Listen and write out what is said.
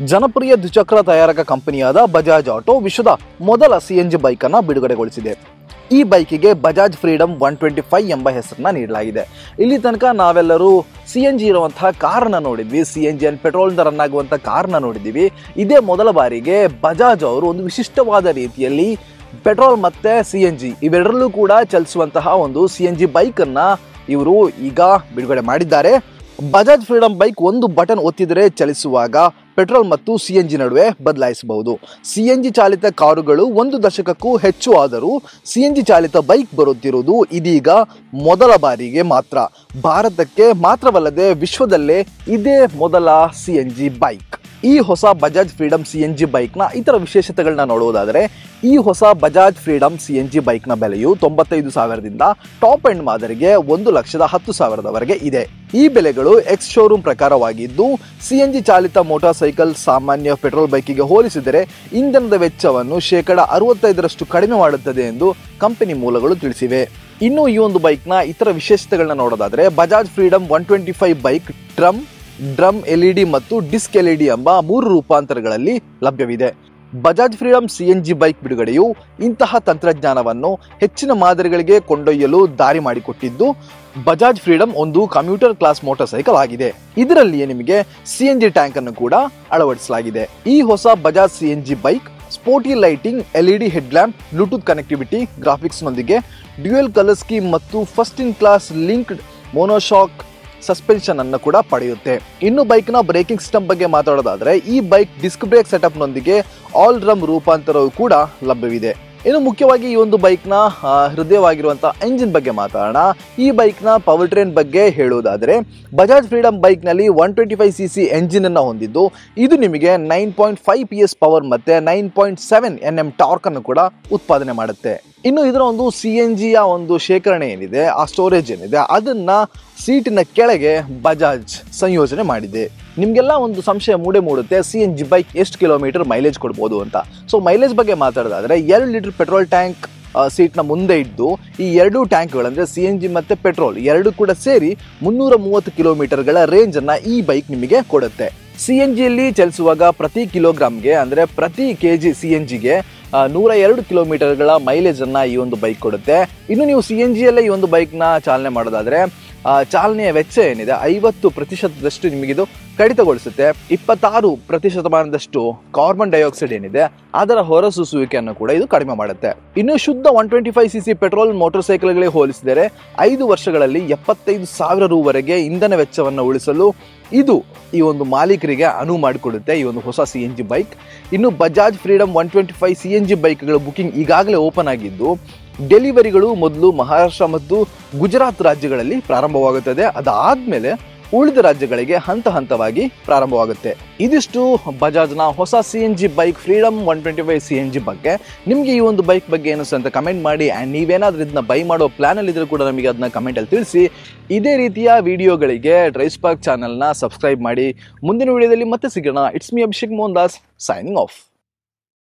ಜನಪ್ರಿಯ ದ್ವಿಚಕ್ರ ತಯಾರಕ ಕಂಪನಿಯಾದ ಬಜಾಜ್ ಆಟೋ ವಿಶ್ವದ ಮೊದಲ ಸಿಎನ್ಜಿ ಬೈಕ್ ಅನ್ನು ಬಿಡುಗಡೆಗೊಳಿಸಿದೆ. ಈ ಬೈಕಿಗೆ ಬಜಾಜ್ ಫ್ರೀಡಮ್ 125 ಎಂಬ ಹೆಸರನ್ನ ನೀಡಲಾಗಿದೆ. ಇಲ್ಲಿ ತನಕ ನಾವೆಲ್ಲರೂ ಸಿಎನ್ಜಿ ಇರುವಂತಹ ಕಾರನ್ನ ನೋಡಿದ್ವಿ, ಸಿಎನ್ಜಿ ಅಂಡ್ ಪೆಟ್ರೋಲ್ ರನ್ ಆಗುವಂತಹ ಕಾರನ್ನ ನೋಡಿದ್ದೀವಿ. ಇದೇ ಮೊದಲ ಬಾರಿಗೆ ಬಜಾಜ್ ಅವರು ಒಂದು ವಿಶಿಷ್ಟವಾದ ರೀತಿಯಲ್ಲಿ ಪೆಟ್ರೋಲ್ ಮತ್ತೆ ಸಿಎನ್ಜಿ ಇವೆರಡರಲ್ಲೂ ಕೂಡ ಚಲಿಸುವಂತಹ ಒಂದು ಸಿಎನ್ಜಿ ಬೈಕ್ ಅನ್ನ ಇವರು ಈಗ ಬಿಡುಗಡೆ ಮಾಡಿದ್ದಾರೆ. ಬಜಾಜ್ ಫ್ರೀಡಮ್ ಬೈಕ್ ಒಂದು ಬಟನ್ ಒತ್ತಿದರೆ ಚಲಿಸುವಾಗ ಪೆಟ್ರೋಲ್ ಮತ್ತು ಸಿಎನ್ಜಿ ನಡುವೆ ಬದಲಾಯಿಸಬಹುದು. ಸಿಎನ್ಜಿ ಚಾಲಿತ ಕಾರುಗಳು 1 ದಶಕಕ್ಕೂ ಹೆಚ್ಚು ಆದರೂ ಸಿಎನ್ಜಿ ಚಾಲಿತ ಬೈಕ್ ಬರುತ್ತಿರುವುದು ಇದೀಗ ಮೊದಲ ಬಾರಿಗೆ ಮಾತ್ರ. ಭಾರತಕ್ಕೆ ಮಾತ್ರವಲ್ಲದೆ ವಿಶ್ವದಲ್ಲೇ ಇದೇ ಮೊದಲ ಸಿಎನ್ಜಿ ಬೈಕ್. ಈ ಹೊಸ ಬಜಾಜ್ ಫ್ರೀಡಮ್ ಸಿಎನ್ಜಿ ಬೈಕ್ನ ಇತರ ವಿಶೇಷತೆಗಳನ್ನ ನೋಡುವುದಾದರೆ, ಈ ಹೊಸ ಬಜಾಜ್ ಫ್ರೀಡಮ್ ಸಿಎನ್ಜಿ ಬೈಕ್ನ ಬೆಲೆಯು 95,000ದಿಂದ ಟಾಪ್ ಎಂಡ್ ಮಾದರಿಗೆ 1,10,000ವರೆಗೆ ಇದೆ. ಈ ಬೆಲೆಗಳು ಎಕ್ಸ್ ಶೋರೂಮ್ ಪ್ರಕಾರವಾಗಿದ್ದು, ಸಿಎನ್ಜಿ ಚಾಲಿತ ಮೋಟಾರ್ ಸೈಕಲ್ ಸಾಮಾನ್ಯ ಪೆಟ್ರೋಲ್ ಬೈಕಿಗೆ ಹೋಲಿಸಿದರೆ ಇಂಧನದ ವೆಚ್ಚವನ್ನು 65% ಕಡಿಮೆ ಮಾಡುತ್ತದೆ ಎಂದು ಕಂಪನಿ ಮೂಲಗಳು ತಿಳಿಸಿವೆ. ಇನ್ನು ಈ ಒಂದು ಬೈಕ್ನ ಇತರ ವಿಶೇಷತೆಗಳನ್ನ ನೋಡೋದಾದರೆ, Bajaj freedom 125 bike drum LED ಮತ್ತು ಡಿಸ್ಕ್ ಎಲ್ಇಡಿ ಎಂಬ 3 ರೂಪಾಂತರಗಳಲ್ಲಿ ಲಭ್ಯವಿದೆ. ಬಜಾಜ್ ಫ್ರೀಡಮ್ ಸಿಎನ್ಜಿ ಬೈಕ್ ಬಿಡುಗಡೆಯು ಇಂತಹ ತಂತ್ರಜ್ಞಾನವನ್ನು ಹೆಚ್ಚಿನ ಮಾದರಿಗಳಿಗೆ ಕೊಂಡೊಯ್ಯಲು ದಾರಿ ಮಾಡಿಕೊಟ್ಟಿದ್ದು, ಬಜಾಜ್ ಫ್ರೀಡಮ್ ಒಂದು ಕಮ್ಯೂಟರ್ ಕ್ಲಾಸ್ ಮೋಟಾರ್ ಸೈಕಲ್ ಆಗಿದೆ. ಇದರಲ್ಲಿಯೇ ನಿಮಗೆ ಸಿಎನ್ಜಿ ಟ್ಯಾಂಕ್ ಅನ್ನು ಕೂಡ ಅಳವಡಿಸಲಾಗಿದೆ. ಈ ಹೊಸ Bajaj CNG bike sporty lighting, LED head lamp, Bluetooth connectivity, graphics ನೊಂದಿಗೆ ಡ್ಯುಯಲ್ ಕಲರ್ ಸ್ಕೀಮ್ ಮತ್ತು first in class linked monoshock suspension ಅನ್ನು ಕೂಡ ಪಡೆಯುತ್ತೆ. ಇನ್ನು ಬೈಕ್ನ ಬ್ರೇಕಿಂಗ್ ಸಿಸ್ಟಮ್ ಬಗ್ಗೆ ಮಾತಾಡೋದಾದ್ರೆ, ಈ ಬೈಕ್ ಡಿಸ್ಕ್ ಬ್ರೇಕ್ ಸೆಟಪ್ ನೊಂದಿಗೆ ಆಲ್ ಡ್ರಮ್ ರೂಪಾಂತರವೂ ಕೂಡ ಲಭ್ಯವಿದೆ. ಇನ್ನು ಮುಖ್ಯವಾಗಿ ಈ ಒಂದು ಬೈಕ್ನ ಹೃದಯವಾಗಿರುವಂತಹ ಎಂಜಿನ್ ಬಗ್ಗೆ ಮಾತಾಡೋಣ. ಈ ಬೈಕ್ನ ಪವರ್ ಟ್ರೈನ್ ಬಗ್ಗೆ ಹೇಳುವುದಾದರೆ, ಬಜಾಜ್ ಫ್ರೀಡಮ್ ಬೈಕ್ನಲ್ಲಿ 125cc ಎಂಜಿನ್ ಅನ್ನು ಹೊಂದಿದ್ದು, ಇದು ನಿಮಗೆ 9.5 PS ಪವರ್ ಮತ್ತೆ 9.7 Nm ಟಾರ್ಕ್ ಅನ್ನು ಕೂಡ ಉತ್ಪಾದನೆ ಮಾಡುತ್ತೆ. ಇನ್ನು ಇದರ ಒಂದು ಸಿಎನ್ಜಿಯ ಒಂದು ಶೇಖರಣೆ ಏನಿದೆ, ಆ ಸ್ಟೋರೇಜ್ ಏನಿದೆ, ಅದನ್ನ ಸೀಟಿನ ಕೆಳಗೆ ಬಜಾಜ್ ಸಂಯೋಜನೆ ಮಾಡಿದೆ. ನಿಮಗೆಲ್ಲ ಒಂದು ಸಂಶಯ ಮೂಡುತ್ತೆ, ಸಿಎನ್ಜಿ ಬೈಕ್ ಎಷ್ಟು ಕಿಲೋಮೀಟರ್ ಮೈಲೇಜ್ ಕೊಡ್ಬೋದು ಅಂತ. ಸೊ ಮೈಲೇಜ್ ಬಗ್ಗೆ ಮಾತಾಡೋದಾದ್ರೆ, 2 ಲೀಟರ್ ಪೆಟ್ರೋಲ್ ಟ್ಯಾಂಕ್ ಸೀಟ್ನ ಮುಂದೆ ಇದ್ದು, ಈ 2 ಟ್ಯಾಂಕ್ಗಳಂದ್ರೆ ಸಿಎನ್ಜಿ ಮತ್ತೆ ಪೆಟ್ರೋಲ್ ಎರಡು ಕೂಡ ಸೇರಿ 330 ಕಿಲೋಮೀಟರ್ಗಳ ರೇಂಜ್ ಅನ್ನ ಈ ಬೈಕ್ ನಿಮಗೆ ಕೊಡುತ್ತೆ. ಸಿಎನ್ಜಿಯಲ್ಲಿ ಚಲಿಸುವಾಗ ಪ್ರತಿ ಕಿಲೋಗ್ರಾಮ್ಗೆ ಅಂದ್ರೆ ಪ್ರತಿ ಕೆಜಿ ಸಿಎನ್ಜಿಗೆ 102 ಕಿಲೋಮೀಟರ್ಗಳ ಮೈಲೇಜ್ ಅನ್ನ ಈ ಒಂದು ಬೈಕ್ ಕೊಡುತ್ತೆ. ಇನ್ನು ನೀವು ಸಿಎನ್ಜಿಯಲ್ಲೇ ಈ ಒಂದು ಬೈಕ್ನ ಚಾಲನೆ ಮಾಡೋದಾದ್ರೆ, ಚಾಲನೆಯ ವೆಚ್ಚ ಏನಿದೆ 50% ನಿಮಗಿದು ಕಡಿತಗೊಳಿಸುತ್ತೆ. 26% ಕಾರ್ಬನ್ ಡೈಆಕ್ಸೈಡ್ ಏನಿದೆ ಅದರ ಹೊರಸೂಸುವಿಕೆಯನ್ನು ಕೂಡ ಇದು ಕಡಿಮೆ ಮಾಡುತ್ತೆ. ಇನ್ನು ಶುದ್ಧ 125cc ಪೆಟ್ರೋಲ್ ಮೋಟಾರ್ ಸೈಕಲ್ಗಳಿಗೆ ಹೋಲಿಸಿದರೆ 5 ವರ್ಷಗಳಲ್ಲಿ 75,000 ರೂವರೆಗೆ ಇಂಧನ ವೆಚ್ಚವನ್ನು ಉಳಿಸಲು ಇದು ಈ ಒಂದು ಮಾಲೀಕರಿಗೆ ಅನುವು ಮಾಡಿಕೊಡುತ್ತೆ ಈ ಒಂದು ಹೊಸ ಸಿಎನ್ಜಿ ಬೈಕ್. ಇನ್ನು ಬಜಾಜ್ ಫ್ರೀಡಮ್ 125 ಸಿಎನ್ಜಿ ಬೈಕ್ಗಳ ಬುಕಿಂಗ್ ಈಗಾಗಲೇ ಓಪನ್ ಆಗಿದ್ದು, ಡೆಲಿವರಿಗಳು ಮೊದಲು ಮಹಾರಾಷ್ಟ್ರ ಮತ್ತು ಗುಜರಾತ್ ರಾಜ್ಯಗಳಲ್ಲಿ ಪ್ರಾರಂಭವಾಗುತ್ತದೆ. ಅದಾದ್ಮೇಲೆ ಉಳಿದ ರಾಜ್ಯಗಳಿಗೆ ಹಂತವಾಗಿ ಪ್ರಾರಂಭವಾಗುತ್ತೆ. ಇದಿಷ್ಟು ಬಜಾಜ್ನ ಹೊಸ ಸಿಎನ್ಜಿ ಬೈಕ್ ಫ್ರೀಡಮ್ 125 ಸಿಎನ್ಜಿ ಬಗ್ಗೆ. ನಿಮಗೆ ಈ ಒಂದು ಬೈಕ್ ಬಗ್ಗೆ ಏನಿಸ್ತು ಅಂತ ಕಮೆಂಟ್ ಮಾಡಿ. ಆ್ಯಂಡ್ ನೀವೇನಾದ್ರೂ ಇದನ್ನ ಬೈ ಮಾಡೋ ಪ್ಲಾನಲ್ಲಿ ಇದ್ರೂ ಕೂಡ ನಮಗೆ ಅದನ್ನ ಕಮೆಂಟಲ್ಲಿ ತಿಳಿಸಿ. ಇದೇ ರೀತಿಯ ವಿಡಿಯೋಗಳಿಗೆ ಡ್ರೈವ್ ಸ್ಪಾರ್ಕ್ ಚಾನಲ್ನ ಸಬ್ಸ್ಕ್ರೈಬ್ ಮಾಡಿ. ಮುಂದಿನ ವಿಡಿಯೋದಲ್ಲಿ ಮತ್ತೆ ಸಿಗೋಣ. It's me Abhishek Mohan Das, signing of.